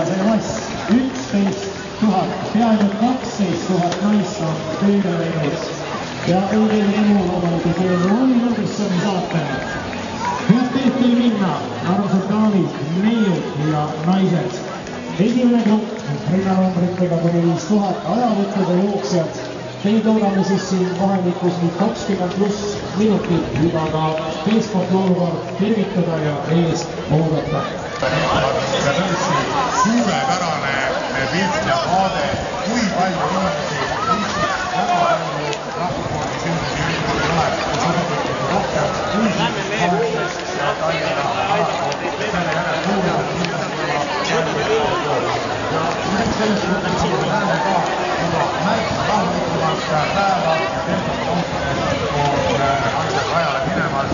see mass 11 000, peaaegu 12 000 naist on kõige läinud ja õigel elu loomulikult oli numbrissooni saatena. Head teed teil minna, armsad daamid, neiud ja naised. Esimene grupp rinnanumbritega kuni 5000 ajavõttude jooksjad. Teid loodame siis siin vahemikus 20+ minutit juba ka teespoolt loovalt tervitada ja eest oodata. Ja tõesti suurepärane pilt ja vaade, kui palju inimesi väga palju rahvusvahelisi sündmusi üritusi tuleb, kus osutati rohkem uusi aastast ja Tallinna alakood. Selle järel suuremad kindlasti juba ja üheks sellest mõttes me näeme ka juba märksa rahulikumalt päeva ja tervet autodes on asjad rajale minemas.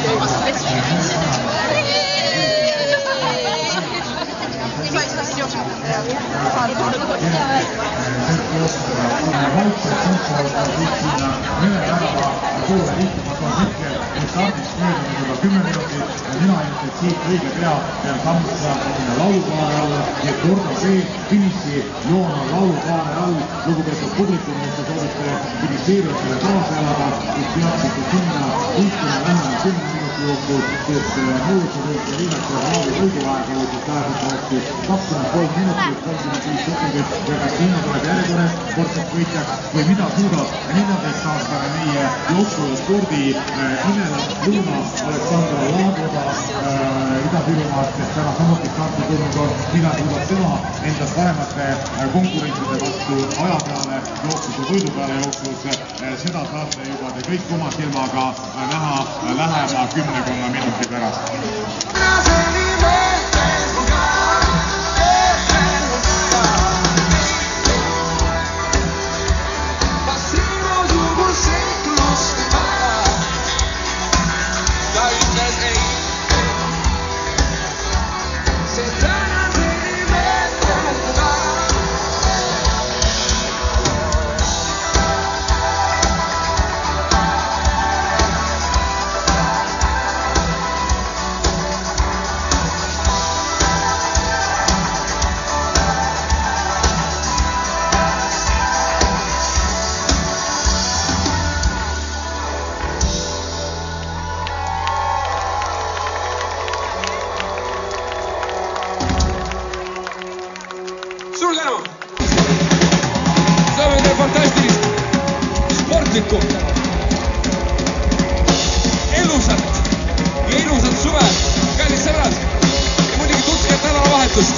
Suure liikumatus hetkel, mis stardist möödunud juba 10 minutit ja mina ilmselt siit õige pea pean sammutada sinna laulukaane alla ja korda see finiši joon on laulukaane all. Lugupeetud publikum, mis te soovite finišeerijatele kaasa elada, siis peaksite sinna liikuma vähemalt 10 minuti jooksul, sest muutusevõite viimase raavi võiduaega võitis tähendavasti 23 minutit, 35 sekundit ja kas sinna tuleb järjekorras kordseks võitjaks või mida suudab 14-aastane meie jooksu ja spordi imelas Luuna Aleksandra Laadova Ida-Virumaast, kes täna samuti starti tulnud on, mida suudab tema endast paremate konkurentside vastu aja peale jooksus ja võidu peale jooksus. Seda saate juba te kõik oma silmaga näha lähema 10 minuti pärast. Suur tänu! Saame teile fantastilist sportlikku, elusat ja ilusat suve, kallid sõbrad, ja muidugi tutsked nädalavahetust.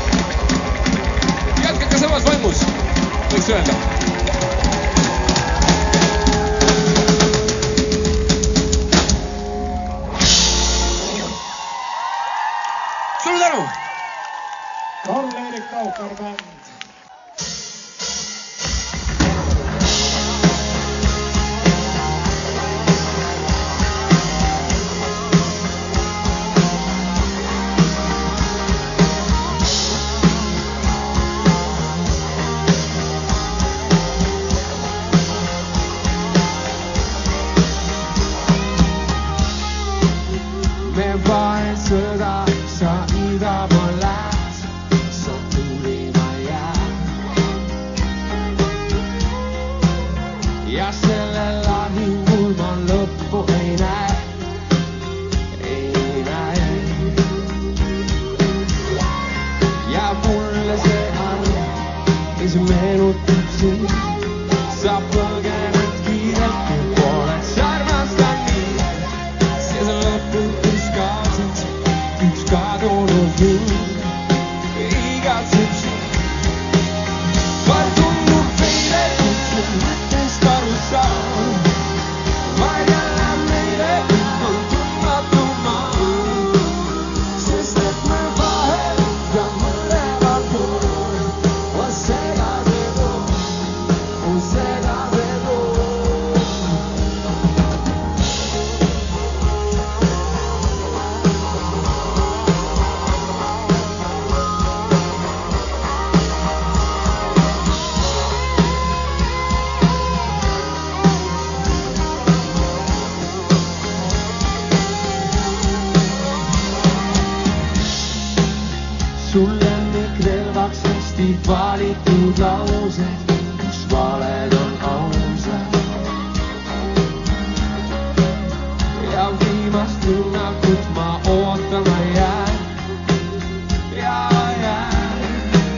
Jätkake samas vaimus, võiks öelda. Suur tänu! Karl-Erik Taukar bänd. Me vain sõda sa iga pool lähed, sa tuli ma jää. kõik relvaks hästi valitud laused, kus valed on ausad. Ja viimast rünnakut ma ootama jään. Ja jään.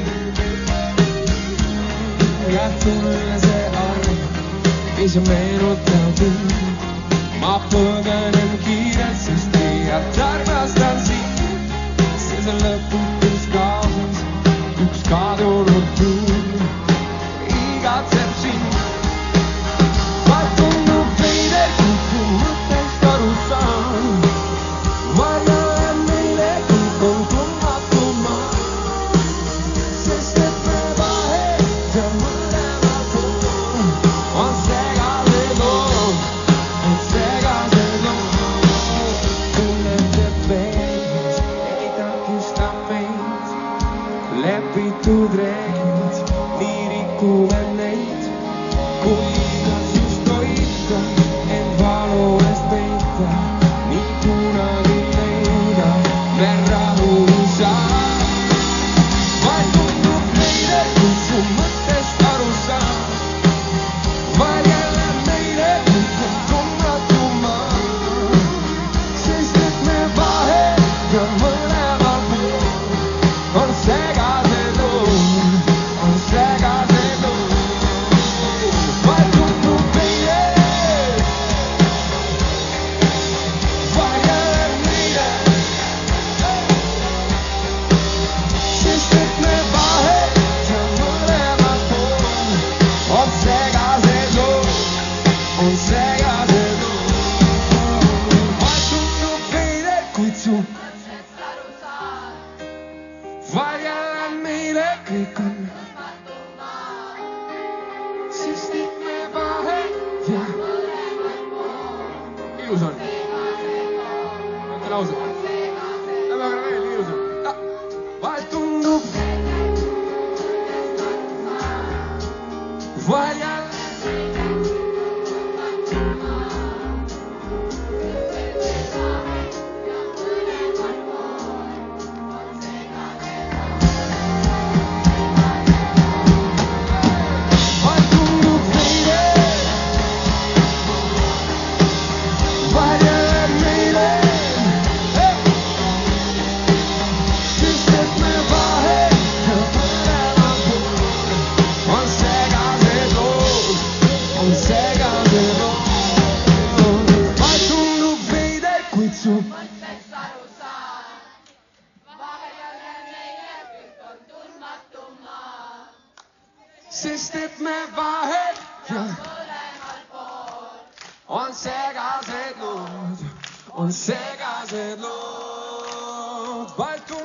Jääb tulle see arv, mis meenutab mind. Ma põgenen kiirelt, sest liialt armastan sind. See on lõputus kaasas, üks kadunud tuul igatseb sind. Ma tundub veide, kui su mõttest aru saan. Ma näen meile, kõik on tundmatu maa. Sest et me vahed ja mõlemal pool on segased lood, on segased lood. Tunnete peeglis ei takista meid, lepitud reeglid, nii rikume neid. Kui just hoida, end valu eest peita, nii kunagi leida me rahu saa. Ma tundub meile, kui su mõttest aru saan. Ma jälle meile, kõik on tundmatu maa. Sest et me vahed ja mõlemal pool on segased lood, on segased lood. Ma tundub meile, jälle meile. Sest et me vahed ja mõlemal pool on segased lood, on segased lood. Ma tundub meile, kuid su jälle meile kõik on. Sest et me vahed ja ilus on. Mõtle lause. Lähme aga veel ilus on. Vahel tundub vahel jälle sest et me vahed ja mõlemal pool on segased lood, on segased lood.